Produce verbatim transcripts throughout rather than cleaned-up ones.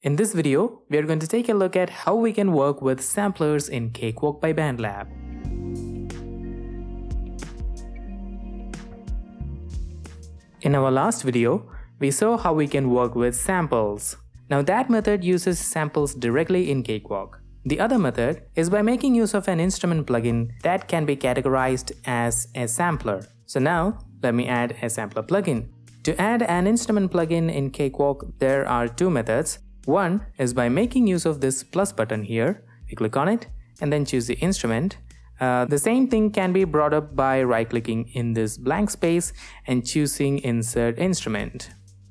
In this video, we are going to take a look at how we can work with samplers in Cakewalk by BandLab. In our last video, we saw how we can work with samples. Now that method uses samples directly in Cakewalk. The other method is by making use of an instrument plugin that can be categorized as a sampler. So now, let me add a sampler plugin. To add an instrument plugin in Cakewalk, there are two methods. One is by making use of this plus button here. We click on it and then choose the instrument. Uh, the same thing can be brought up by right-clicking in this blank space and choosing Insert Instrument.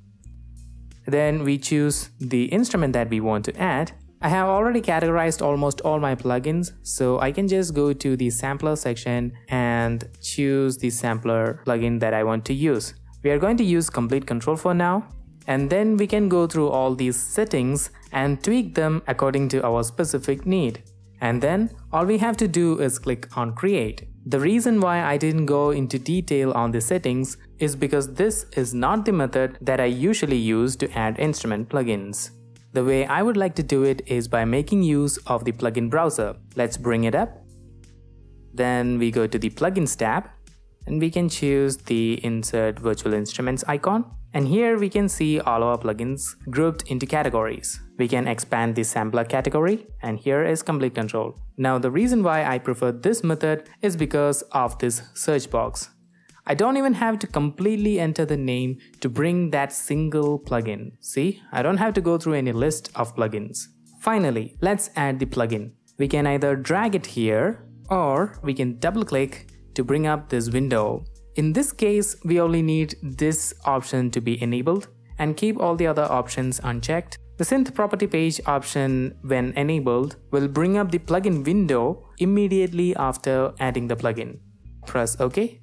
Then we choose the instrument that we want to add. I have already categorized almost all my plugins, so I can just go to the sampler section and choose the sampler plugin that I want to use. We are going to use Komplete Kontrol for now, and then we can go through all these settings and tweak them according to our specific need. And then all we have to do is click on Create. The reason why I didn't go into detail on the settings is because this is not the method that I usually use to add instrument plugins. The way I would like to do it is by making use of the plugin browser. Let's bring it up. Then we go to the Plugins tab and we can choose the Insert Virtual Instruments icon. And here we can see all our plugins grouped into categories. We can expand the sampler category, and here is Komplete Kontrol. Now the reason why I prefer this method is because of this search box. I don't even have to completely enter the name to bring that single plugin. See, I don't have to go through any list of plugins. Finally, let's add the plugin. We can either drag it here or we can double click to bring up this window. In this case, we only need this option to be enabled and keep all the other options unchecked. The synth property page option, when enabled, will bring up the plugin window immediately after adding the plugin. Press OK.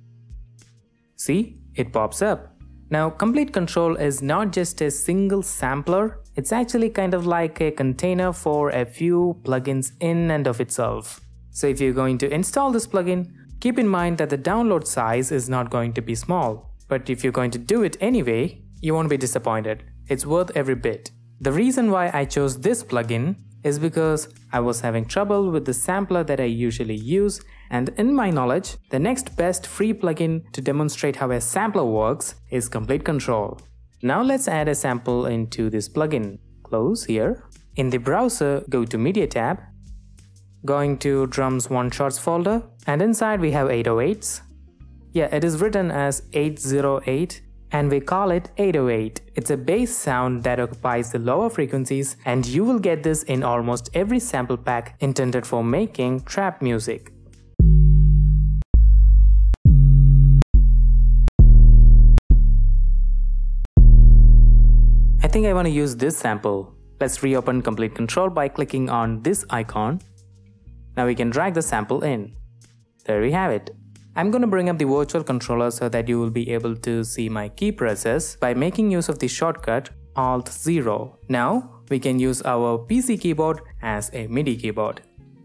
See, it pops up. Now, Komplete Kontrol is not just a single sampler, it's actually kind of like a container for a few plugins in and of itself. So if you're going to install this plugin, keep in mind that the download size is not going to be small. But if you're going to do it anyway, you won't be disappointed. It's worth every bit. The reason why I chose this plugin is because I was having trouble with the sampler that I usually use, and in my knowledge, the next best free plugin to demonstrate how a sampler works is Komplete Kontrol. Now let's add a sample into this plugin. Close here. In the browser, go to Media tab, going to Drums One Shots folder, and inside we have eight oh eights. Yeah, it is written as eight oh eight. And we call it eight oh eight. It's a bass sound that occupies the lower frequencies, and you will get this in almost every sample pack intended for making trap music. I think I want to use this sample. Let's reopen Komplete Kontrol by clicking on this icon. Now we can drag the sample in. There we have it. I'm going to bring up the virtual controller so that you will be able to see my key presses by making use of the shortcut Alt zero. Now we can use our P C keyboard as a MIDI keyboard.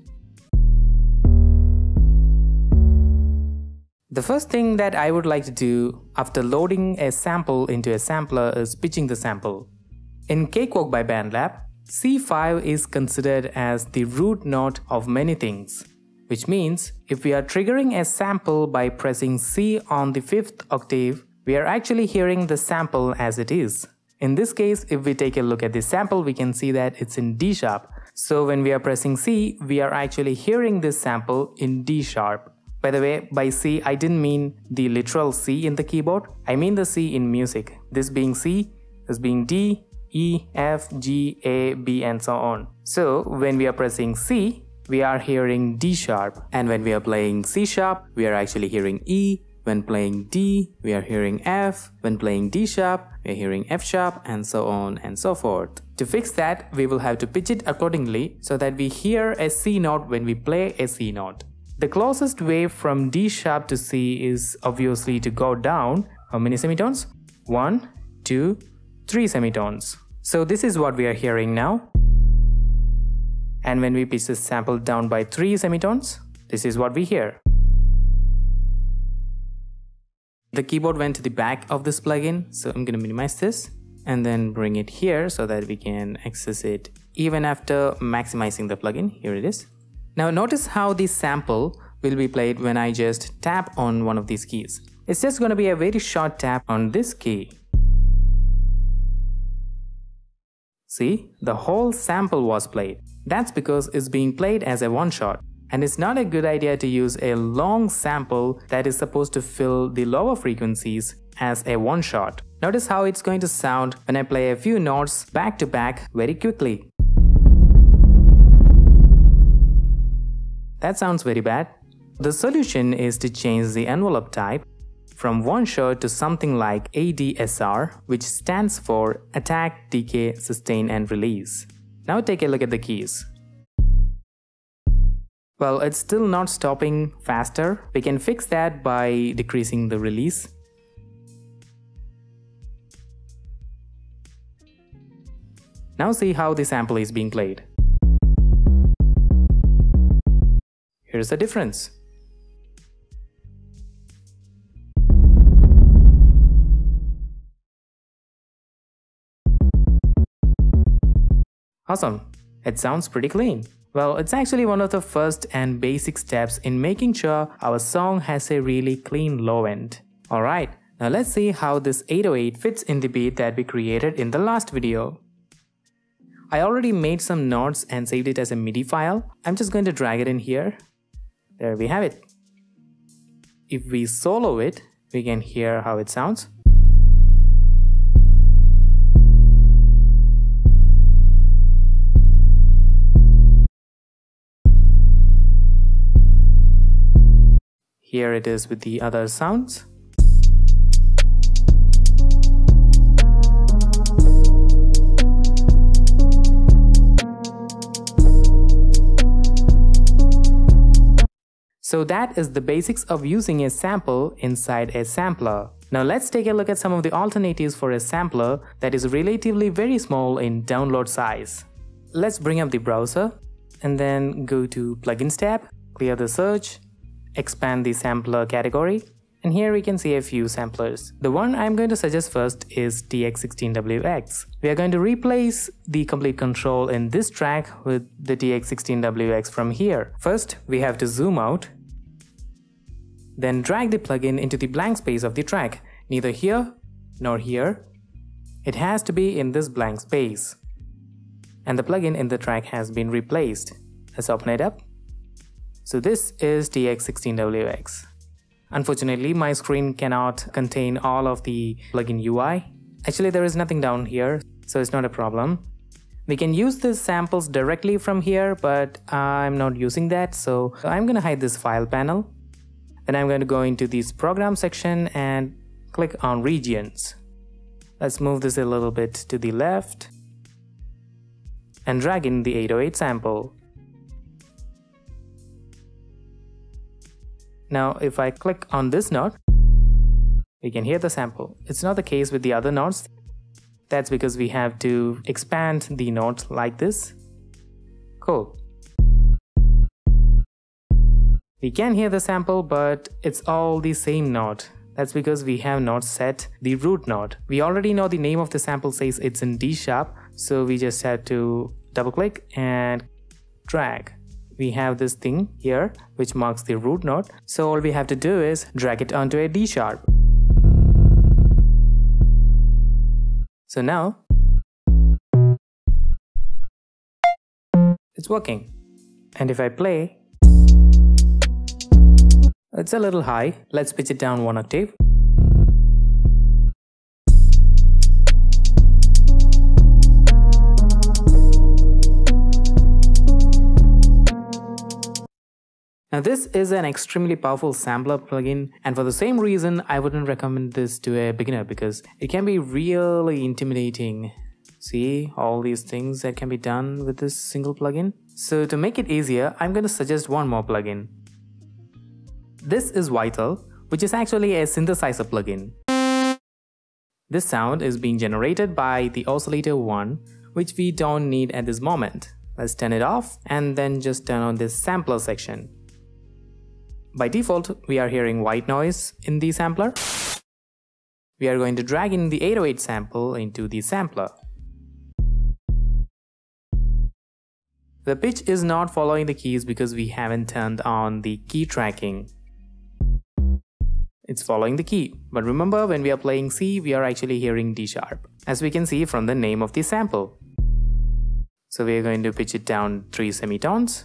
The first thing that I would like to do after loading a sample into a sampler is pitching the sample. In Cakewalk by BandLab, C five is considered as the root note of many things. Which means if we are triggering a sample by pressing C on the fifth octave, we are actually hearing the sample as it is. In this case, if we take a look at the sample, we can see that it's in D sharp. So when we are pressing C, we are actually hearing this sample in D sharp. By the way, by C, I didn't mean the literal C in the keyboard. I mean the C in music. This being C, this being D, E, F, G, A, B, and so on. So when we are pressing C, we are hearing D sharp, and when we are playing C sharp, we are actually hearing E. When playing D, we are hearing F. When playing D sharp, we are hearing F sharp, and so on and so forth. To fix that, we will have to pitch it accordingly so that we hear a C note when we play a C note. The closest way from D sharp to C is obviously to go down. How many semitones? One, two, three semitones. So this is what we are hearing now. And when we pitch this sample down by three semitones, this is what we hear. The keyboard went to the back of this plugin, so I'm going to minimize this. and then bring it here so that we can access it even after maximizing the plugin. Here it is. Now notice how the sample will be played when I just tap on one of these keys. It's just going to be a very short tap on this key. See, the whole sample was played. That's because it's being played as a one shot. And it's not a good idea to use a long sample that is supposed to fill the lower frequencies as a one shot. Notice how it's going to sound when I play a few notes back to back very quickly. That sounds very bad. The solution is to change the envelope type from one shot to something like A D S R, which stands for Attack, Decay, Sustain and Release. Now take a look at the keys. Well, it's still not stopping faster. We can fix that by decreasing the release. Now see how the sample is being played. Here's the difference. Awesome. It sounds pretty clean. Well, it's actually one of the first and basic steps in making sure our song has a really clean low end. Alright, now let's see how this eight oh eight fits in the beat that we created in the last video. I already made some notes and saved it as a MIDI file. I'm just going to drag it in here. There we have it. If we solo it, we can hear how it sounds. Here it is with the other sounds. So that is the basics of using a sample inside a sampler. Now let's take a look at some of the alternatives for a sampler that is relatively very small in download size. Let's bring up the browser and then go to Plugins tab, clear the search, expand the sampler category, and here we can see a few samplers. The one I'm going to suggest first is T X sixteen W X. We are going to replace the Komplete Kontrol in this track with the T X sixteen W X from here. First, we have to zoom out, then drag the plugin into the blank space of the track, neither here nor here. It has to be in this blank space. And the plugin in the track has been replaced. Let's open it up. So this is T X sixteen W X. Unfortunately, my screen cannot contain all of the plugin U I. Actually, there is nothing down here, so it's not a problem. We can use the samples directly from here, but I'm not using that, so I'm going to hide this file panel. Then I'm going to go into this program section and click on regions. Let's move this a little bit to the left and drag in the eight oh eight sample. Now if I click on this note, we can hear the sample. It's not the case with the other notes. That's because we have to expand the note like this. Cool. We can hear the sample, but it's all the same note. That's because we have not set the root note. We already know the name of the sample says it's in D sharp, so we just have to double click and drag. We have this thing here which marks the root note, so all we have to do is drag it onto a D sharp. So now it's working. And if I play, it's a little high. Let's pitch it down one octave. Now this is an extremely powerful sampler plugin, and for the same reason I wouldn't recommend this to a beginner because it can be really intimidating. See all these things that can be done with this single plugin? So to make it easier, I'm going to suggest one more plugin. This is Vital, which is actually a synthesizer plugin. This sound is being generated by the oscillator one, which we don't need at this moment. Let's turn it off and then just turn on this sampler section. By default, we are hearing white noise in the sampler. we are going to drag in the eight oh eight sample into the sampler. The pitch is not following the keys because we haven't turned on the key tracking. It's following the key, but remember, when we are playing C, we are actually hearing D sharp, as we can see from the name of the sample. So we are going to pitch it down three semitones.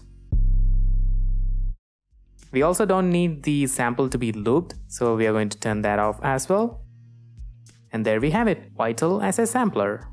We also don't need the sample to be looped, so we are going to turn that off as well. And there we have it, Vital as a sampler.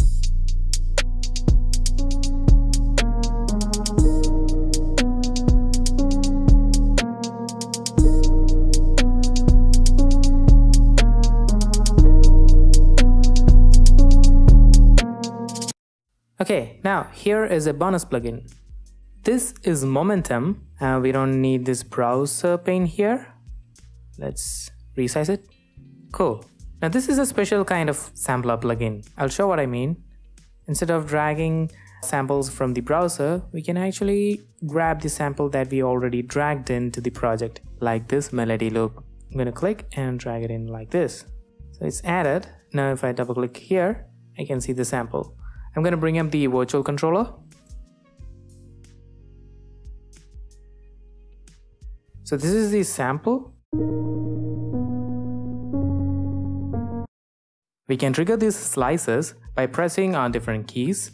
Okay, now here is a bonus plugin. This is Momentum. Uh, we don't need this browser pane here. Let's resize it. Cool. Now this is a special kind of sampler plugin. I'll show what I mean. Instead of dragging samples from the browser, we can actually grab the sample that we already dragged into the project, like this melody loop. I'm gonna click and drag it in like this. So it's added. Now if I double click here, I can see the sample. I'm gonna bring up the virtual controller. So this is the sample. We can trigger these slices by pressing on different keys.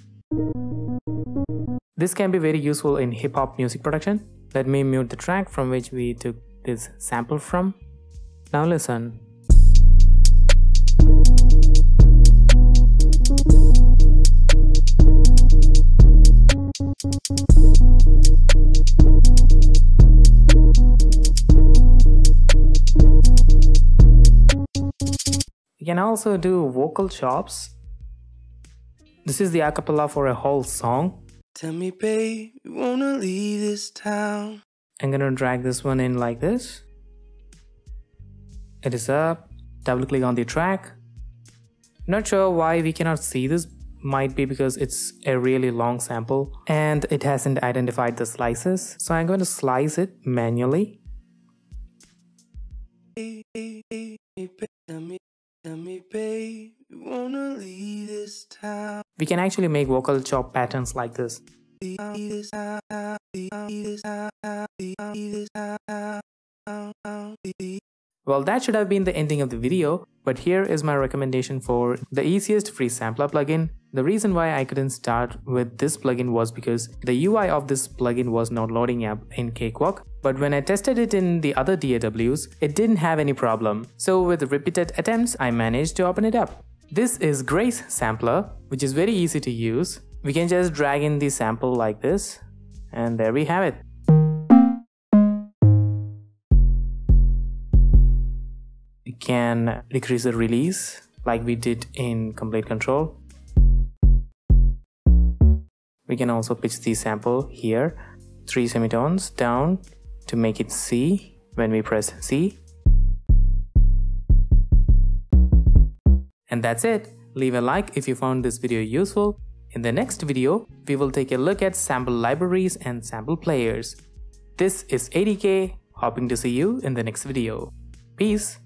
This can be very useful in hip-hop music production. Let me mute the track from which we took this sample from. Now listen. You can also do vocal chops. This is the acapella for a whole song. Tell me, babe, you wanna leave this town. I'm gonna drag this one in like this. It is up. Double click on the track. Not sure why we cannot see this. Might be because it's a really long sample and it hasn't identified the slices. So I'm going to slice it manually. Hey, hey, hey, hey, tell me, tell me, babe, you wanna leave this town. We can actually make vocal chop patterns like this. Well, that should have been the ending of the video, but here is my recommendation for the easiest free sampler plugin. The reason why I couldn't start with this plugin was because the U I of this plugin was not loading up in Cakewalk, but when I tested it in the other D A Ws, it didn't have any problem. So with repeated attempts, I managed to open it up. This is Grace Sampler, which is very easy to use. We can just drag in the sample like this, and there we have it. We can decrease the release like we did in Komplete Kontrol. We can also pitch the sample here, three semitones down to make it C when we press C. And that's it. Leave a like if you found this video useful. In the next video, we will take a look at sample libraries and sample players. This is A D K, hoping to see you in the next video. Peace!